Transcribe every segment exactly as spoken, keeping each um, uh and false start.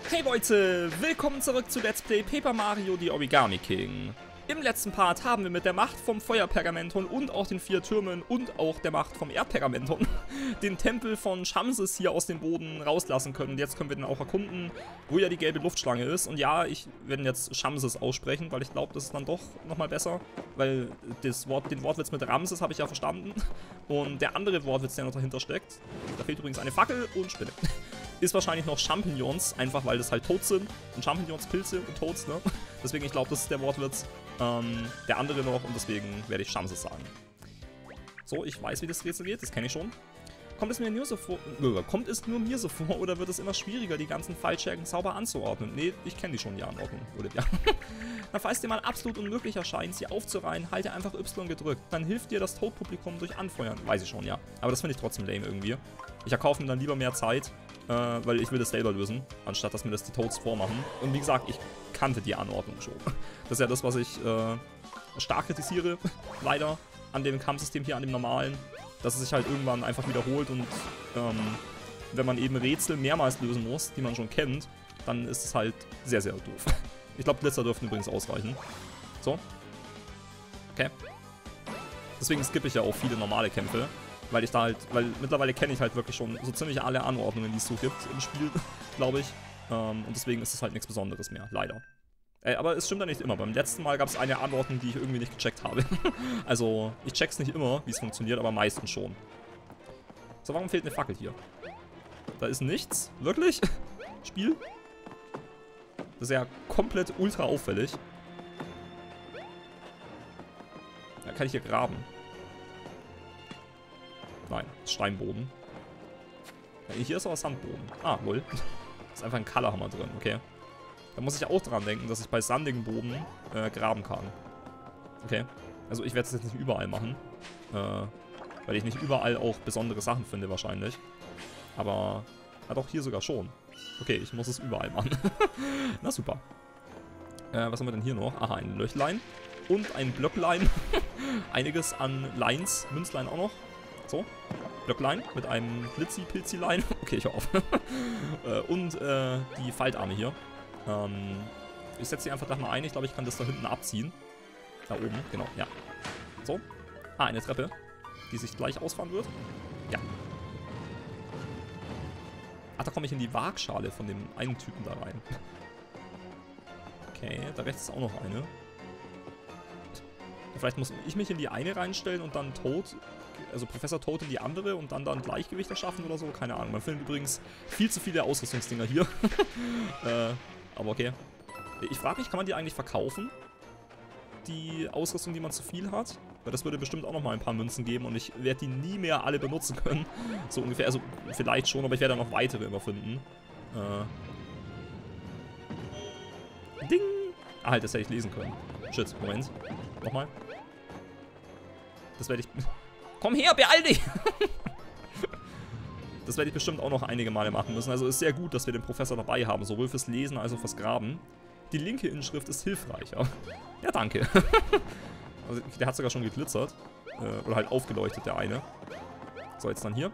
Hey Leute, willkommen zurück zu Let's Play Paper Mario The Origami King. Im letzten Part haben wir mit der Macht vom Feuerpergamenton und auch den vier Türmen und auch der Macht vom Erdpergamenton den Tempel von Shamses hier aus dem Boden rauslassen können. Und jetzt können wir den auch erkunden, wo ja die gelbe Luftschlange ist. Und ja, ich werde jetzt Shamses aussprechen, weil ich glaube, das ist dann doch nochmal besser. Weil das Wort, den Wortwitz mit Ramses habe ich ja verstanden. Und der andere Wortwitz, der noch dahinter steckt, da fehlt übrigens eine Fackel und Spinne, ist wahrscheinlich noch Champignons, einfach weil das halt Toads sind. Und Champignons, Pilze und Toads, ne? Deswegen, ich glaube, das ist der Wortwitz. Ähm, der andere noch und deswegen werde ich Shamses sagen. So, ich weiß, wie das Rätsel geht, das kenne ich schon. Kommt es mir nur so vor, äh, kommt es nur mir so vor oder wird es immer schwieriger, die ganzen Fallschergen sauber anzuordnen? Nee, ich kenne die schon, die Anordnung, Olivia. Na, falls dir mal absolut unmöglich erscheint, sie aufzureihen, halte einfach Y gedrückt. Dann hilft dir das Toad-Publikum durch Anfeuern. Weiß ich schon, ja. Aber das finde ich trotzdem lame irgendwie. Ich erkaufe mir dann lieber mehr Zeit, äh, weil ich will das selber lösen, anstatt dass mir das die Toads vormachen. Und wie gesagt, ich kannte die Anordnung schon. Das ist ja das, was ich äh, stark kritisiere, leider, an dem Kampfsystem hier, an dem normalen. Dass es sich halt irgendwann einfach wiederholt und ähm, wenn man eben Rätsel mehrmals lösen muss, die man schon kennt, dann ist es halt sehr, sehr doof. Ich glaube, Blitzer dürften übrigens ausreichen. So. Okay. Deswegen skippe ich ja auch viele normale Kämpfe, weil ich da halt, weil mittlerweile kenne ich halt wirklich schon so ziemlich alle Anordnungen, die es so gibt im Spiel, glaube ich. Ähm, und deswegen ist es halt nichts Besonderes mehr, leider. Äh, aber es stimmt ja nicht immer. Beim letzten Mal gab es eine Anordnung, die ich irgendwie nicht gecheckt habe. Also, ich check's nicht immer, wie es funktioniert, aber meistens schon. So, warum fehlt eine Fackel hier? Da ist nichts. Wirklich? Spiel? Das ist ja komplett ultra auffällig. Ja, kann ich hier graben? Nein, Steinboden. Ja, hier ist aber Sandboden. Ah, wohl. Ist einfach ein Colorhammer drin, okay. Da muss ich auch dran denken, dass ich bei sandigem Boden äh, graben kann. Okay. Also ich werde es jetzt nicht überall machen. Äh, weil ich nicht überall auch besondere Sachen finde wahrscheinlich. Aber, ja doch, hier sogar schon. Okay, ich muss es überall machen. Na super. Äh, was haben wir denn hier noch? Aha, ein Löchlein. Und ein Blöcklein. Einiges an Lines, Münzlein auch noch. So. Blöcklein mit einem Blitzi-Pilzi-Lein. Okay, ich hör auf. äh, und äh, die Faltarme hier. Ähm, ich setze sie einfach da mal ein. Ich glaube, ich kann das da hinten abziehen. Da oben, genau, ja. So. Ah, eine Treppe, die sich gleich ausfahren wird. Ja. Ach, da komme ich in die Waagschale von dem einen Typen da rein. Okay, da rechts ist auch noch eine. Vielleicht muss ich mich in die eine reinstellen und dann Toad, also Professor Toad in die andere und dann da ein Gleichgewicht erschaffen oder so. Keine Ahnung. Man findet übrigens viel zu viele Ausrüstungsdinger hier. äh, aber okay. Ich frage mich, kann man die eigentlich verkaufen? Die Ausrüstung, die man zu viel hat? Weil das würde bestimmt auch nochmal ein paar Münzen geben und ich werde die nie mehr alle benutzen können. So ungefähr. Also vielleicht schon, aber ich werde da noch weitere immer finden. Äh. Ding! Ah, halt, das hätte ich lesen können. Shit, Moment. Nochmal. Das werde ich... Komm her, beeil dich! Das werde ich bestimmt auch noch einige Male machen müssen. Also ist sehr gut, dass wir den Professor dabei haben. Sowohl fürs Lesen als auch fürs Graben. Die linke Inschrift ist hilfreicher. Ja, danke. Also der hat sogar schon geglitzert. Äh, oder halt aufgeleuchtet, der eine. So, jetzt dann hier.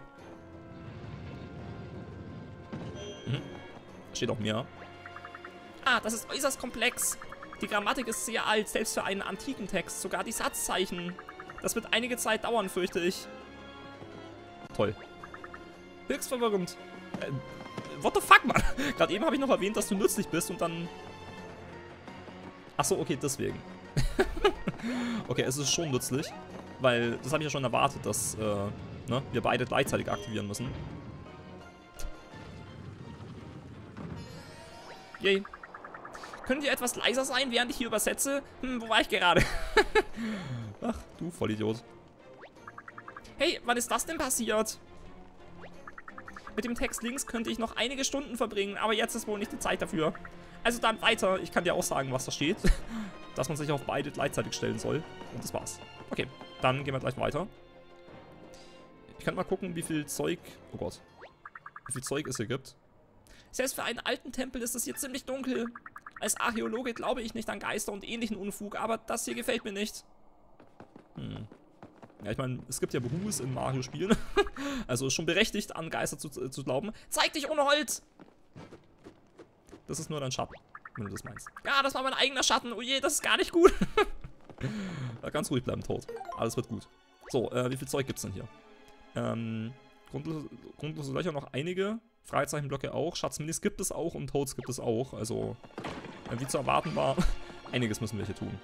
Mhm. Steht auch mehr. Ah, das ist äußerst komplex. Die Grammatik ist sehr alt, selbst für einen antiken Text. Sogar die Satzzeichen. Das wird einige Zeit dauern, fürchte ich. Toll. Höchst verwirrend. Äh, what the fuck, Mann? Gerade eben habe ich noch erwähnt, dass du nützlich bist und dann... Achso, okay, deswegen. Okay, es ist schon nützlich. Weil, das habe ich ja schon erwartet, dass äh, ne, wir beide gleichzeitig aktivieren müssen. Yay. Könnt ihr etwas leiser sein, während ich hier übersetze? Hm, wo war ich gerade? Ach, du Vollidiot. Hey, wann ist das denn passiert? Mit dem Text links könnte ich noch einige Stunden verbringen, aber jetzt ist wohl nicht die Zeit dafür. Also dann weiter. Ich kann dir auch sagen, was da steht. Dass man sich auf beide gleichzeitig stellen soll. Und das war's. Okay, dann gehen wir gleich weiter. Ich könnte mal gucken, wie viel Zeug... Oh Gott. Wie viel Zeug es hier gibt. Selbst für einen alten Tempel ist es hier ziemlich dunkel. Als Archäologe glaube ich nicht an Geister und ähnlichen Unfug, aber das hier gefällt mir nicht. Hm. Ja, ich meine, es gibt ja Berufs in Mario-Spielen. Also ist schon berechtigt, an Geister zu, zu glauben. Zeig dich ohne Holz! Das ist nur dein Schatten, wenn du das meinst. Ja, das war mein eigener Schatten. Oh je, das ist gar nicht gut. Ja, ganz ruhig bleiben, Toad. Alles wird gut. So, äh, wie viel Zeug gibt's denn hier? Ähm, grundlose, grundlose Löcher noch einige. Fragezeichenblöcke auch. Schatzminis gibt es auch und Toads gibt es auch. Also, äh, wie zu erwarten war, einiges müssen wir hier tun.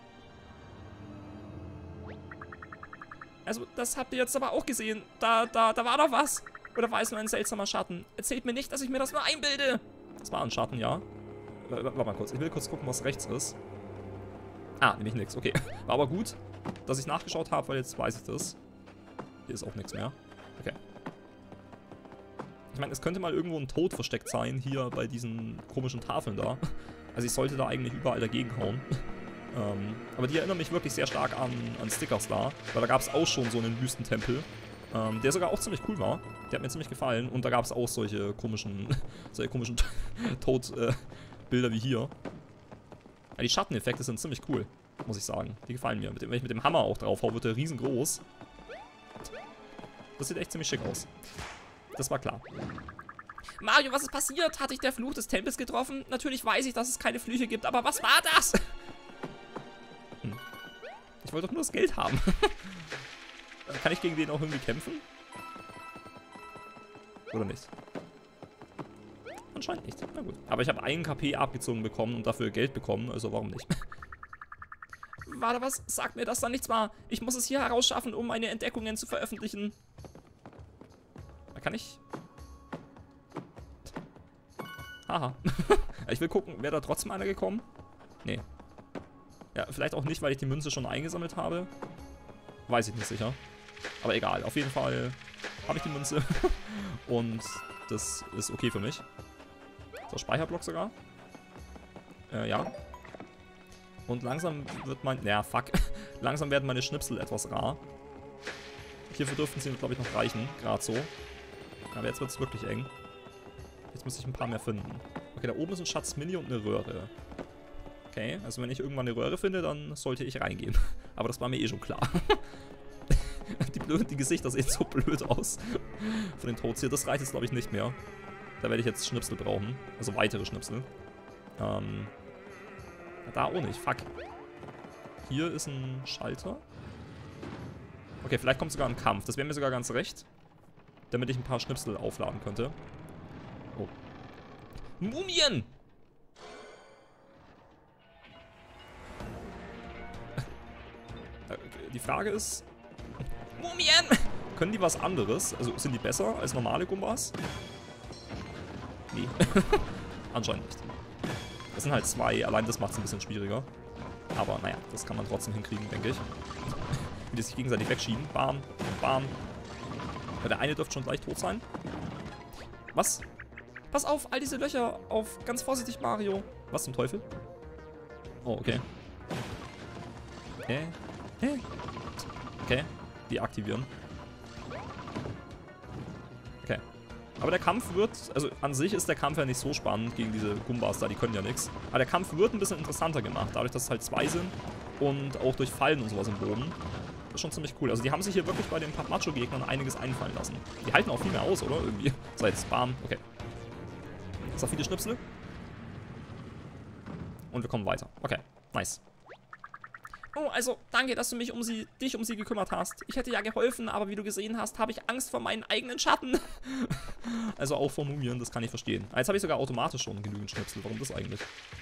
Also, das habt ihr jetzt aber auch gesehen. Da, da, da war doch was. Oder war es nur ein seltsamer Schatten? Erzählt mir nicht, dass ich mir das nur einbilde. Das war ein Schatten, ja. Warte mal kurz. Ich will kurz gucken, was rechts ist. Ah, nämlich nichts. Okay. War aber gut, dass ich nachgeschaut habe, weil jetzt weiß ich das. Hier ist auch nichts mehr. Okay. Ich meine, es könnte mal irgendwo ein Toad versteckt sein, hier bei diesen komischen Tafeln da. Also ich sollte da eigentlich überall dagegen hauen. ähm, aber die erinnern mich wirklich sehr stark an, an Stickers da. Weil da gab es auch schon so einen Wüstentempel. Ähm, der sogar auch ziemlich cool war. Der hat mir ziemlich gefallen. Und da gab es auch solche komischen, solche komischen Toad-Bilder äh, wie hier. Ja, die Schatteneffekte sind ziemlich cool, muss ich sagen. Die gefallen mir. Mit dem, wenn ich mit dem Hammer auch drauf hau, wird der riesengroß. Das sieht echt ziemlich schick aus. Das war klar. Mario, was ist passiert? Hat dich der Fluch des Tempels getroffen? Natürlich weiß ich, dass es keine Flüche gibt, aber was war das? Hm. Ich wollte doch nur das Geld haben. Kann ich gegen den auch irgendwie kämpfen? Oder nicht? Anscheinend nicht. Na gut. Aber ich habe einen K P abgezogen bekommen und dafür Geld bekommen, also warum nicht? Warte, was? Sag mir, dass da nichts war. Ich muss es hier herausschaffen, um meine Entdeckungen zu veröffentlichen. Da kann ich... Haha. Ich will gucken, wäre da trotzdem einer gekommen? Nee. Ja, vielleicht auch nicht, weil ich die Münze schon eingesammelt habe. Weiß ich nicht sicher. Aber egal, auf jeden Fall habe ich die Münze. Und das ist okay für mich. So, Speicherblock sogar. Äh, ja. Und langsam wird mein... Naja, fuck. Langsam werden meine Schnipsel etwas rar. Hierfür dürften sie, glaube ich, noch reichen. Gerade so. Aber jetzt wird es wirklich eng. Jetzt muss ich ein paar mehr finden. Okay, da oben ist ein Schatzmini und eine Röhre. Okay, also wenn ich irgendwann eine Röhre finde, dann sollte ich reingehen. Aber das war mir eh schon klar. Die, blöd, die Gesichter sehen so blöd aus. Von den Toads hier. Das reicht jetzt, glaube ich, nicht mehr. Da werde ich jetzt Schnipsel brauchen. Also weitere Schnipsel. Ähm... Da auch nicht. Fuck. Hier ist ein Schalter. Okay, vielleicht kommt sogar ein Kampf. Das wäre mir sogar ganz recht. Damit ich ein paar Schnipsel aufladen könnte. Oh. Mumien! Die Frage ist... Mumien! Können die was anderes? Also sind die besser als normale Gumbas? Nee. Anscheinend nicht. Das sind halt zwei, allein das macht es ein bisschen schwieriger. Aber naja, das kann man trotzdem hinkriegen, denke ich. Wie die sich gegenseitig wegschieben. Bam, bam. Ja, der eine dürfte schon gleich tot sein. Was? Pass auf, all diese Löcher auf. Ganz vorsichtig, Mario. Was zum Teufel? Oh, okay. Hä? Hä? Okay, deaktivieren. Okay. Aber der Kampf wird, also an sich ist der Kampf ja nicht so spannend gegen diese Gumbas da, die können ja nichts. Aber der Kampf wird ein bisschen interessanter gemacht, dadurch, dass es halt zwei sind und auch durch Fallen und sowas im Boden. Das ist schon ziemlich cool. Also die haben sich hier wirklich bei den Papacho-Gegnern einiges einfallen lassen. Die halten auch viel mehr aus, oder? Irgendwie. So, jetzt bam. Okay. Ist auch viele Schnipsel. Und wir kommen weiter. Okay, nice. Oh, also, danke, dass du mich um sie, dich um sie gekümmert hast. Ich hätte ja geholfen, aber wie du gesehen hast, habe ich Angst vor meinen eigenen Schatten. Also auch vor Mumien, das kann ich verstehen. Jetzt habe ich sogar automatisch schon genügend Schnipsel. Warum das eigentlich?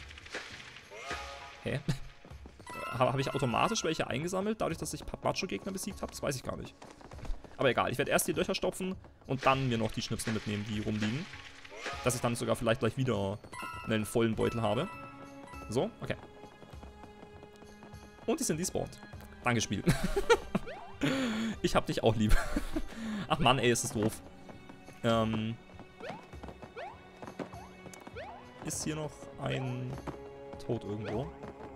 Hä? Habe ich automatisch welche eingesammelt, dadurch, dass ich Papacho-Gegner besiegt habe? Das weiß ich gar nicht. Aber egal, ich werde erst die Löcher stopfen und dann mir noch die Schnipsel mitnehmen, die rumliegen. Dass ich dann sogar vielleicht gleich wieder einen vollen Beutel habe. So, okay. Und die sind despawned. Danke, Spiel. Ich hab dich auch lieb. Ach Mann, ey, ist das doof. Ähm. Ist hier noch ein Tod irgendwo?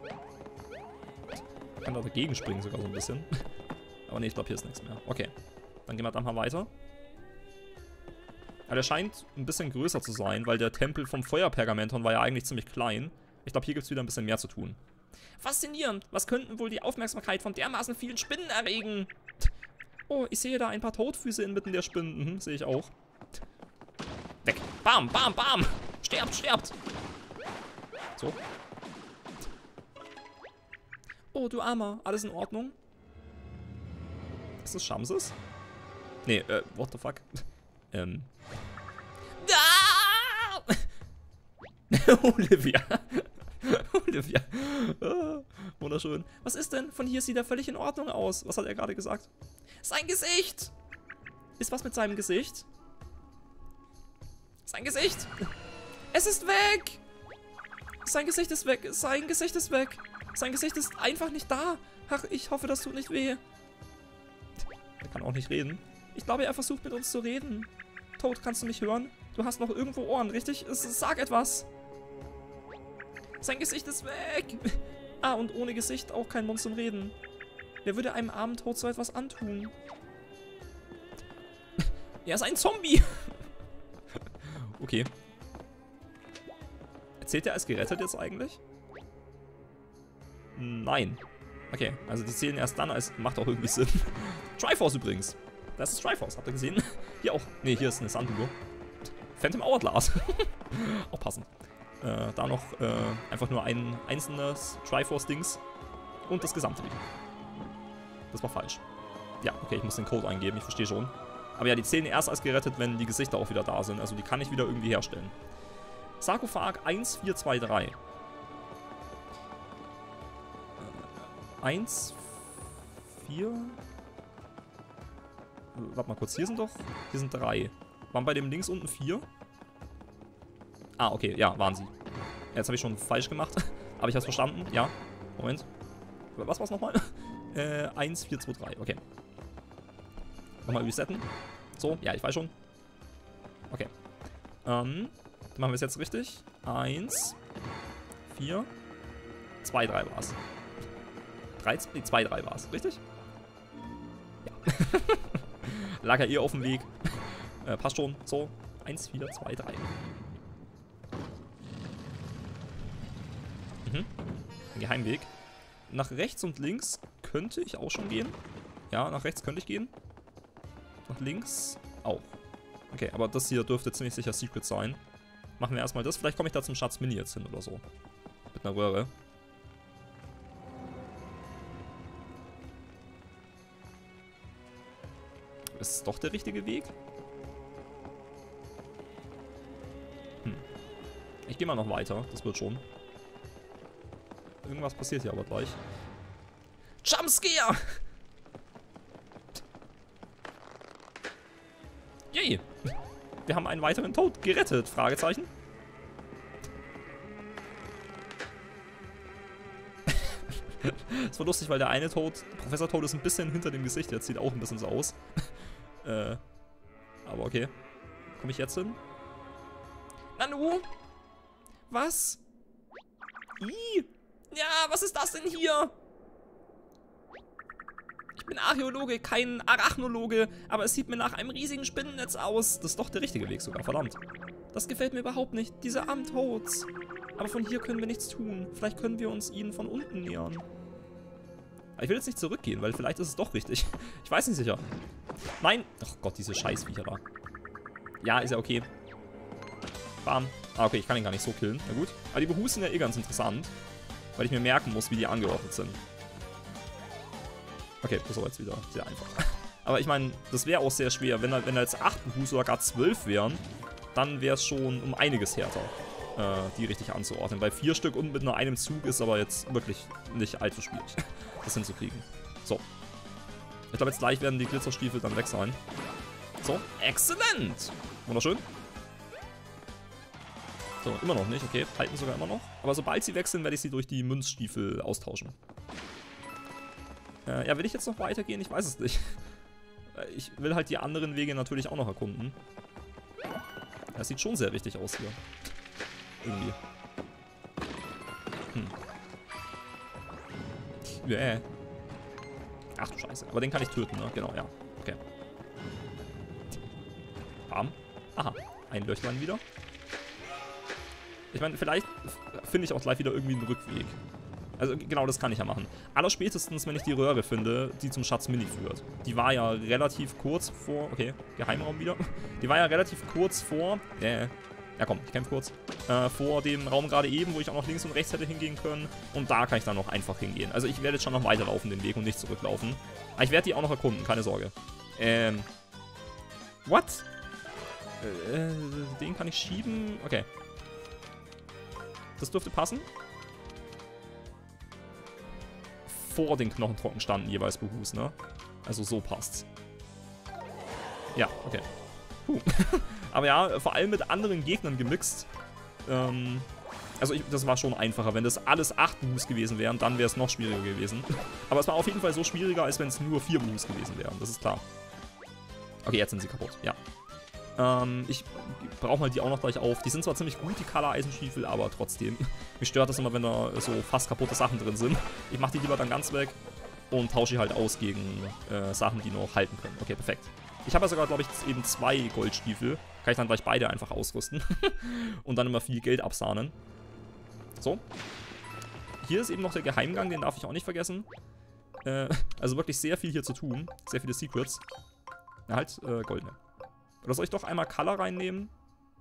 Ich kann da dagegen springen sogar so ein bisschen. Aber ne, ich glaube, hier ist nichts mehr. Okay. Dann gehen wir dann mal weiter. Aber der scheint ein bisschen größer zu sein, weil der Tempel vom Feuerpergamenton war ja eigentlich ziemlich klein. Ich glaube, hier gibt es wieder ein bisschen mehr zu tun. Faszinierend. Was könnten wohl die Aufmerksamkeit von dermaßen vielen Spinnen erregen? Oh, ich sehe da ein paar Todfüße inmitten der Spinnen. Mhm, sehe ich auch. Weg. Bam, bam, bam. Sterbt, sterbt. So. Oh, du Armer. Alles in Ordnung? Ist das Shamses? Nee, äh, what the fuck? ähm. Ah! Olivia. Olivia. Ah, wunderschön. Was ist denn? Von hier sieht er völlig in Ordnung aus. Was hat er gerade gesagt? Sein Gesicht! Ist was mit seinem Gesicht? Sein Gesicht! Es ist weg! Sein Gesicht ist weg. Sein Gesicht ist weg. Sein Gesicht ist einfach nicht da. Ach, ich hoffe, das tut nicht weh. Er kann auch nicht reden. Ich glaube, er versucht mit uns zu reden. Toad, kannst du mich hören? Du hast noch irgendwo Ohren, richtig? Sag etwas. Sein Gesicht ist weg. Ah, und ohne Gesicht auch kein Mund zum Reden. Wer würde einem armen Toad so etwas antun? Er ist ein Zombie. Okay. Zählt er als gerettet jetzt eigentlich? Nein. Okay, also die zählen erst dann als... Macht auch irgendwie Sinn. Triforce übrigens. Das ist Triforce, habt ihr gesehen? Hier auch. Ne, hier ist eine Sanduhr. Phantom Hourglass. Auch passend. Äh, da noch äh, einfach nur ein einzelnes Triforce-Dings. Und das gesamte Ding. Das war falsch. Ja, okay, ich muss den Code eingeben, ich verstehe schon. Aber ja, die zählen erst als gerettet, wenn die Gesichter auch wieder da sind. Also die kann ich wieder irgendwie herstellen. Sarkophag eins vier zwei drei. eins, vier. Warte mal kurz, hier sind doch. Hier sind drei. Waren bei dem links unten vier? Ah, okay, ja, waren sie. Jetzt habe ich schon falsch gemacht. Aber ich habe es verstanden. Ja. Moment. Was war es nochmal? äh, eins, vier, zwei, drei. Okay. Nochmal resetten. So, ja, ich weiß schon. Okay. Ähm. Dann machen wir es jetzt richtig. eins, vier, zwei, drei war es. zwei, drei war es, richtig? Ja. Lag ja eh auf dem Weg. Äh, passt schon. So. eins, vier, zwei, drei. Mhm. Ein Geheimweg. Nach rechts und links könnte ich auch schon gehen. Ja, nach rechts könnte ich gehen. Nach links auch. Okay, aber das hier dürfte ziemlich sicher Secret sein. Machen wir erstmal das. Vielleicht komme ich da zum Schatz Mini jetzt hin oder so. Mit einer Röhre. Ist es doch der richtige Weg? Hm. Ich gehe mal noch weiter. Das wird schon. Irgendwas passiert hier aber gleich. Jumpscare! Yay! Wir haben einen weiteren Toad gerettet. Fragezeichen. Das war lustig, weil der eine Toad, Professor Toad, ist ein bisschen hinter dem Gesicht. Jetzt sieht auch ein bisschen so aus. äh, aber okay. Komme ich jetzt hin? Nanu? Was? Ih! Ja, was ist das denn hier? Ich bin Archäologe, kein Arachnologe, aber es sieht mir nach einem riesigen Spinnennetz aus. Das ist doch der richtige Weg sogar, verdammt. Das gefällt mir überhaupt nicht, diese armen Toads. Aber von hier können wir nichts tun. Vielleicht können wir uns ihnen von unten nähern. Aber ich will jetzt nicht zurückgehen, weil vielleicht ist es doch richtig. Ich weiß nicht sicher. Nein! Ach Gott, diese Scheißviecher da. Ja, ist ja okay. Bam. Ah, okay, ich kann ihn gar nicht so killen. Na gut. Aber die Behus sind ja eh ganz interessant. Weil ich mir merken muss, wie die angeordnet sind. Okay, das war jetzt wieder sehr einfach. Aber ich meine, das wäre auch sehr schwer. Wenn da, wenn da jetzt acht Behus oder gar zwölf wären, dann wäre es schon um einiges härter, äh, die richtig anzuordnen. Bei vier Stück und mit nur einem Zug ist aber jetzt wirklich nicht allzu schwierig, das hinzukriegen. So. Ich glaube, jetzt gleich werden die Glitzerstiefel dann weg sein. So, exzellent! Wunderschön. So, immer noch nicht, okay, halten sogar immer noch. Aber sobald sie wechseln, werde ich sie durch die Münzstiefel austauschen. Äh, ja, will ich jetzt noch weitergehen? Ich weiß es nicht. Ich will halt die anderen Wege natürlich auch noch erkunden. Das sieht schon sehr richtig aus hier. Irgendwie. Hm. Yeah. Ach du Scheiße. Aber den kann ich töten, ne? Genau, ja. Okay. Bam. Aha. Ein Löchlein wieder. Ich meine, vielleicht finde ich auch gleich wieder irgendwie einen Rückweg. Also genau, das kann ich ja machen. Allerspätestens, wenn ich die Röhre finde, die zum Schatz Mini führt. Die war ja relativ kurz vor... Okay, Geheimraum wieder. Die war ja relativ kurz vor... Äh, Ja komm, ich kämpfe kurz. Äh, vor dem Raum gerade eben, wo ich auch noch links und rechts hätte hingehen können. Und da kann ich dann noch einfach hingehen. Also ich werde jetzt schon noch weiterlaufen den Weg und nicht zurücklaufen. Aber ich werde die auch noch erkunden, keine Sorge. Ähm. What? Äh, den kann ich schieben. Okay. Das dürfte passen. Vor den Knochentrocken standen jeweils Buhus, ne? Also so passt's. Ja, okay. Puh. Aber ja, vor allem mit anderen Gegnern gemixt. Ähm, also ich, das war schon einfacher. Wenn das alles acht Buhus gewesen wären, dann wäre es noch schwieriger gewesen. Aber es war auf jeden Fall so schwieriger, als wenn es nur vier Buhus gewesen wären. Das ist klar. Okay, jetzt sind sie kaputt. Ja. Ähm, ich brauche mal die auch noch gleich auf. Die sind zwar ziemlich gut, die Color-Eisenstiefel, aber trotzdem. Mich stört das immer, wenn da so fast kaputte Sachen drin sind. Ich mache die lieber dann ganz weg und tausche die halt aus gegen äh, Sachen, die noch halten können. Okay, perfekt. Ich habe ja sogar, glaube ich, eben zwei Goldstiefel. Kann ich dann gleich beide einfach ausrüsten. Und dann immer viel Geld absahnen. So. Hier ist eben noch der Geheimgang, den darf ich auch nicht vergessen. Äh, also wirklich sehr viel hier zu tun. Sehr viele Secrets. Na halt, äh, goldene. Oder soll ich doch einmal Color reinnehmen?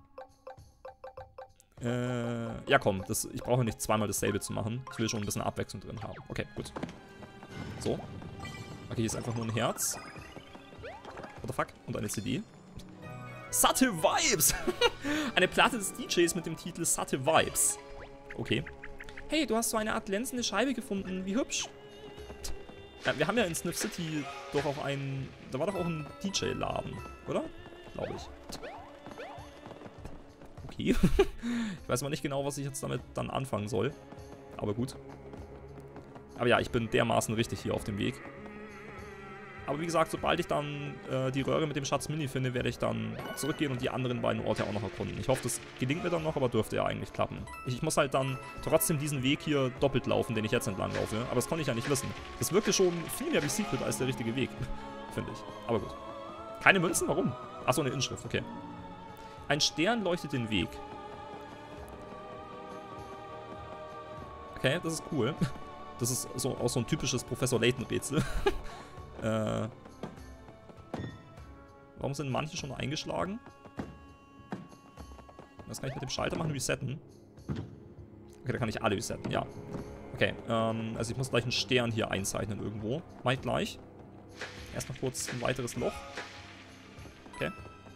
Äh, ja komm, das, ich brauche nicht zweimal dasselbe zu machen. Ich will schon ein bisschen Abwechslung drin haben. Okay, gut. So. Okay, hier ist einfach nur ein Herz. What the fuck? Und eine C D. Satte Vibes! Eine Platte des D Js mit dem Titel Satte Vibes. Okay. Hey, du hast so eine Art glänzende Scheibe gefunden. Wie hübsch. Ja, wir haben ja in Sniff City doch auch einen... Da war doch auch ein D J-Laden, oder? Glaube ich. Okay. Ich weiß mal nicht genau, was ich jetzt damit dann anfangen soll. Aber gut. Aber ja, ich bin dermaßen richtig hier auf dem Weg. Aber wie gesagt, sobald ich dann äh, die Röhre mit dem Schatz Mini finde, werde ich dann zurückgehen und die anderen beiden Orte auch noch erkunden. Ich hoffe, das gelingt mir dann noch, aber dürfte ja eigentlich klappen. Ich, ich muss halt dann trotzdem diesen Weg hier doppelt laufen, den ich jetzt entlang laufe. Aber das konnte ich ja nicht wissen. Das wirkte schon viel mehr wie Secret als der richtige Weg, finde ich. Aber gut. Keine Münzen? Warum? Achso, eine Inschrift, okay. Ein Stern leuchtet den Weg. Okay, das ist cool. Das ist so, auch so ein typisches Professor Layton-Rätsel. Äh, warum sind manche schon eingeschlagen? Das kann ich mit dem Schalter machen, resetten. Okay, da kann ich alle resetten, ja. Okay, ähm, also ich muss gleich einen Stern hier einzeichnen irgendwo. Mach ich gleich. Erst noch kurz ein weiteres Loch. Okay.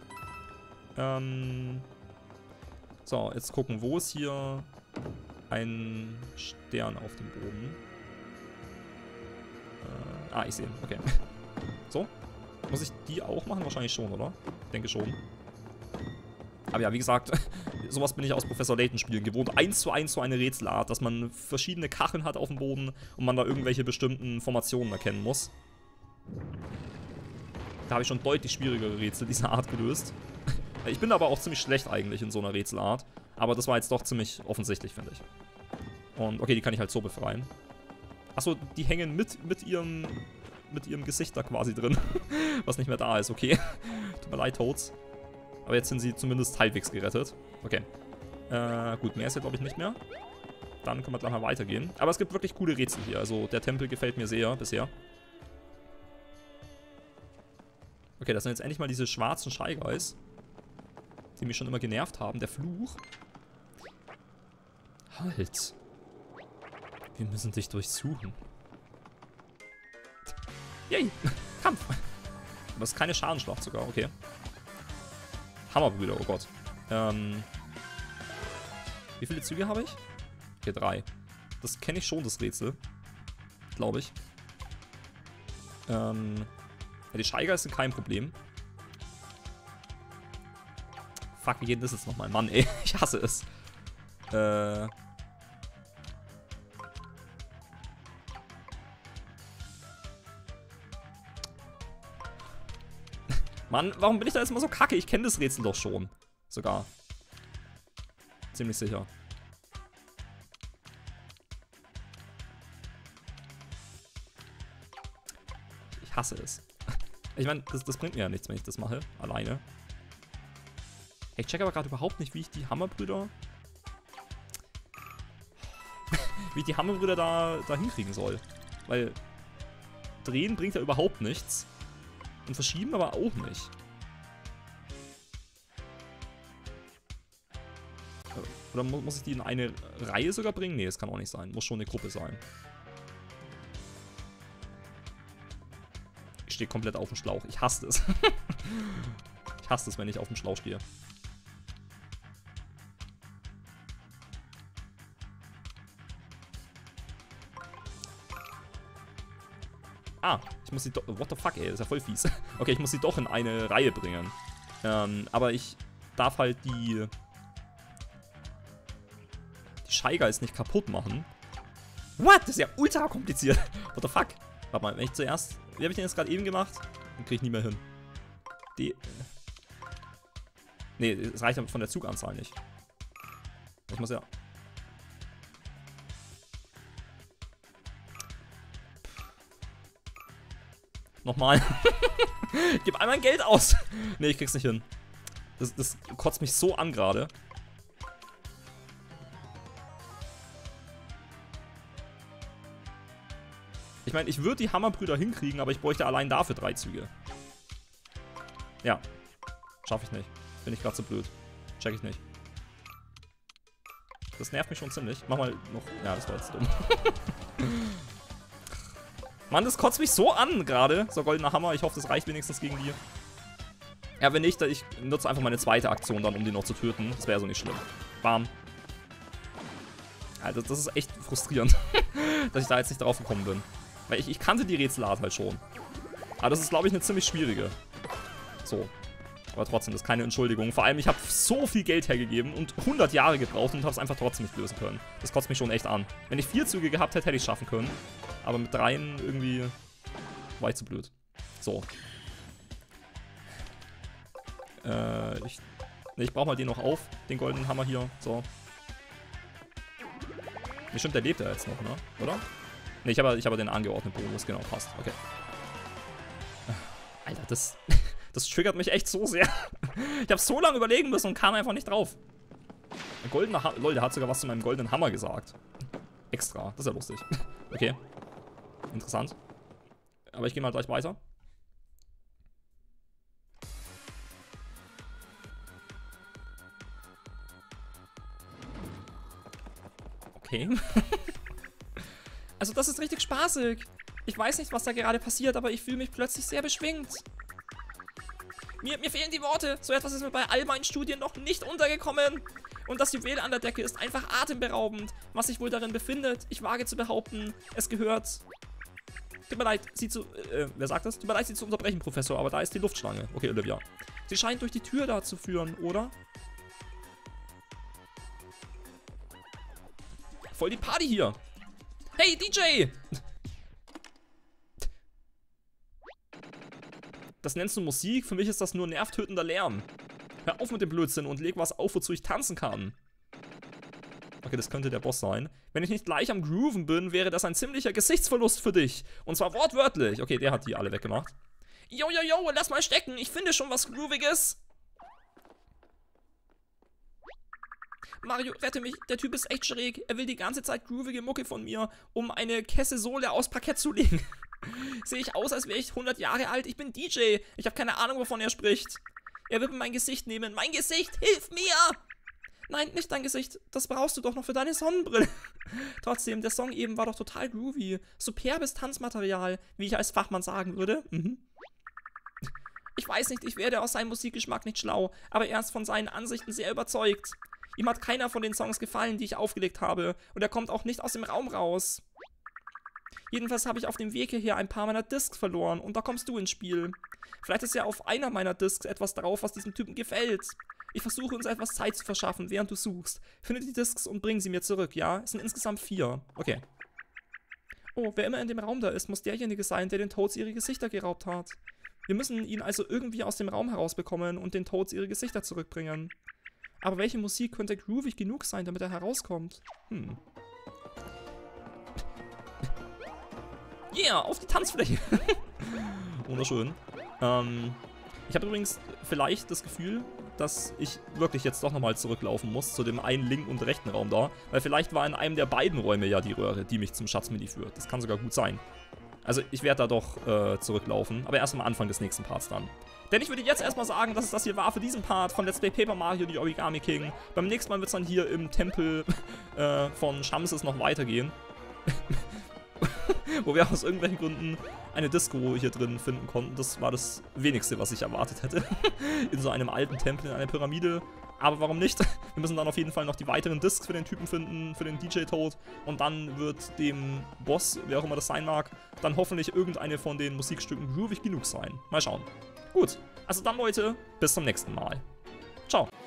Ähm, so, jetzt gucken, wo ist hier ein Stern auf dem Boden? Äh, ah, ich sehe ihn. Okay. So. Muss ich die auch machen? Wahrscheinlich schon, oder? Ich denke schon. Aber ja, wie gesagt, sowas bin ich aus Professor Layton Spielen gewohnt. Eins zu eins so eine Rätselart, dass man verschiedene Kacheln hat auf dem Boden und man da irgendwelche bestimmten Formationen erkennen muss. Da habe ich schon deutlich schwierigere Rätsel dieser Art gelöst. Ich bin aber auch ziemlich schlecht eigentlich in so einer Rätselart. Aber das war jetzt doch ziemlich offensichtlich, finde ich. Und okay, die kann ich halt so befreien. Achso, die hängen mit, mit ihrem mit ihrem Gesicht da quasi drin. Was nicht mehr da ist, okay. Tut mir leid, Toads. Aber jetzt sind sie zumindest halbwegs gerettet. Okay. Äh, gut, mehr ist ja glaube ich nicht mehr. Dann können wir gleich mal weitergehen. Aber es gibt wirklich coole Rätsel hier. Also der Tempel gefällt mir sehr bisher. Okay, das sind jetzt endlich mal diese schwarzen Shy Guys, die mich schon immer genervt haben. Der Fluch. Halt. Wir müssen dich durchsuchen. Yay. Kampf. Aber es ist keine Schadenschlacht sogar, okay. Hammerbrüder, oh Gott. Ähm. Wie viele Züge habe ich? Okay, drei. Das kenne ich schon, das Rätsel. Glaube ich. Ähm. Ja, die Shy Guys sind kein Problem. Fuck, wie geht das jetzt nochmal? Mann, ey. Ich hasse es. Äh. Mann, warum bin ich da jetzt mal so kacke? Ich kenne das Rätsel doch schon. Sogar. Ziemlich sicher. Ich hasse es. Ich meine, das, das bringt mir ja nichts, wenn ich das mache. Alleine. Ich check aber gerade überhaupt nicht, wie ich die Hammerbrüder... wie ich die Hammerbrüder da, da hinkriegen soll. Weil... drehen bringt ja überhaupt nichts. Und verschieben aber auch nicht. Oder mu muss ich die in eine Reihe sogar bringen? Nee, das kann auch nicht sein. Muss schon eine Gruppe sein. Ich stehe komplett auf dem Schlauch. Ich hasse es. Ich hasse es, wenn ich auf dem Schlauch stehe. Ah, ich muss sie doch... What the fuck, ey, das ist ja voll fies. Okay, ich muss sie doch in eine Reihe bringen. Ähm, aber ich darf halt die... Die Shy Guys nicht kaputt machen. What? Das ist ja ultra kompliziert. What the fuck? Warte mal, wenn ich zuerst... Wie habe ich den jetzt gerade eben gemacht? Den kriege ich nie mehr hin. Die... Nee, es reicht von der Zuganzahl nicht. Ich muss ja... Nochmal. Gib einmal Geld aus. Nee, ich krieg's nicht hin. Das, das kotzt mich so an gerade. Ich meine, ich würde die Hammerbrüder hinkriegen, aber ich bräuchte allein dafür drei Züge. Ja. Schaffe ich nicht. Bin ich gerade so blöd. Check ich nicht. Das nervt mich schon ziemlich. Mach mal noch... Ja, das war jetzt dumm. Mann, das kotzt mich so an gerade. So, goldener Hammer. Ich hoffe, das reicht wenigstens gegen die. Ja, wenn nicht, ich nutze einfach meine zweite Aktion dann, um die noch zu töten. Das wäre so nicht schlimm. Bam. Alter, das ist echt frustrierend, dass ich da jetzt nicht drauf gekommen bin. Weil ich, ich kannte die Rätselart halt schon. Aber das ist, glaube ich, eine ziemlich schwierige. So. Aber trotzdem, das ist keine Entschuldigung. Vor allem, ich habe so viel Geld hergegeben und hundert Jahre gebraucht und habe es einfach trotzdem nicht lösen können. Das kotzt mich schon echt an. Wenn ich vier Züge gehabt hätte, hätte ich es schaffen können. Aber mit dreien irgendwie war ich zu blöd. So. Äh, ich... Ne, ich brauche mal den noch auf, den goldenen Hammer hier. So. Ne, stimmt, der lebt ja jetzt noch, ne? Oder? Ne, ich habe ich hab den angeordneten Bonus. Genau, passt. Okay. Alter, das... Das triggert mich echt so sehr. Ich habe so lange überlegen müssen und kam einfach nicht drauf. Ein goldener Hammer. Lol, der hat sogar was zu meinem goldenen Hammer gesagt. Extra. Das ist ja lustig. Okay. Interessant. Aber ich gehe mal gleich weiter. Okay. Also das ist richtig spaßig. Ich weiß nicht, was da gerade passiert, aber ich fühle mich plötzlich sehr beschwingt. Mir, mir fehlen die Worte. So etwas ist mir bei all meinen Studien noch nicht untergekommen. Und das Juwel an der Decke ist einfach atemberaubend. Was sich wohl darin befindet, ich wage zu behaupten, es gehört... Tut mir leid, Sie zu... Äh, wer sagt das? Tut mir leid, Sie zu unterbrechen, Professor, aber da ist die Luftschlange. Okay, Olivia. Sie scheint durch die Tür da zu führen, oder? Voll die Party hier. Hey, D J! Das nennst du Musik? Für mich ist das nur nervtötender Lärm. Hör auf mit dem Blödsinn und leg was auf, wozu ich tanzen kann. Okay, das könnte der Boss sein. Wenn ich nicht gleich am Grooven bin, wäre das ein ziemlicher Gesichtsverlust für dich. Und zwar wortwörtlich. Okay, der hat die alle weggemacht. Jo, jo, jo, lass mal stecken. Ich finde schon was Grooviges. Mario, rette mich. Der Typ ist echt schräg. Er will die ganze Zeit groovige Mucke von mir, um eine Kesse-Sohle aus Parkett zu legen. Sehe ich aus, als wäre ich hundert Jahre alt? Ich bin D J. Ich habe keine Ahnung, wovon er spricht. Er wird mein Gesicht nehmen. Mein Gesicht, hilf mir! Nein, nicht dein Gesicht. Das brauchst du doch noch für deine Sonnenbrille. Trotzdem, der Song eben war doch total groovy. Superbes Tanzmaterial, wie ich als Fachmann sagen würde. Mhm. Ich weiß nicht, ich werde aus seinem Musikgeschmack nicht schlau, aber er ist von seinen Ansichten sehr überzeugt. Ihm hat keiner von den Songs gefallen, die ich aufgelegt habe. Und er kommt auch nicht aus dem Raum raus. Jedenfalls habe ich auf dem Weg hierher ein paar meiner Discs verloren und da kommst du ins Spiel. Vielleicht ist ja auf einer meiner Discs etwas drauf, was diesem Typen gefällt. Ich versuche uns etwas Zeit zu verschaffen, während du suchst. Finde die Discs und bring sie mir zurück, ja? Es sind insgesamt vier. Okay. Oh, wer immer in dem Raum da ist, muss derjenige sein, der den Toads ihre Gesichter geraubt hat. Wir müssen ihn also irgendwie aus dem Raum herausbekommen und den Toads ihre Gesichter zurückbringen. Aber welche Musik könnte groovig genug sein, damit er herauskommt? Hm. Yeah, auf die Tanzfläche. Wunderschön. Ähm, ich habe übrigens vielleicht das Gefühl, dass ich wirklich jetzt doch nochmal zurücklaufen muss zu dem einen linken und rechten Raum da. Weil vielleicht war in einem der beiden Räume ja die Röhre, die mich zum Schatzmini führt. Das kann sogar gut sein. Also ich werde da doch äh, zurücklaufen, aber erst am Anfang des nächsten Parts dann. Denn ich würde jetzt erstmal sagen, dass es das hier war für diesen Part von Let's Play Paper Mario, die Origami King. Beim nächsten Mal wird es dann hier im Tempel äh, von Shamses noch weitergehen. Wo wir aus irgendwelchen Gründen eine Disco hier drin finden konnten. Das war das Wenigste, was ich erwartet hätte. In so einem alten Tempel, in einer Pyramide. Aber warum nicht? Wir müssen dann auf jeden Fall noch die weiteren Discs für den Typen finden, für den D J Toad. Und dann wird dem Boss, wer auch immer das sein mag, dann hoffentlich irgendeine von den Musikstücken groovig genug sein. Mal schauen. Gut, also dann Leute, bis zum nächsten Mal. Ciao.